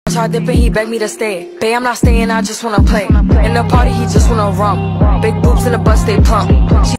Tried dipping, he begged me to stay. Bae, I'm not staying, I just wanna play. In the party, he just wanna rump. Big boobs in the bus, they plump.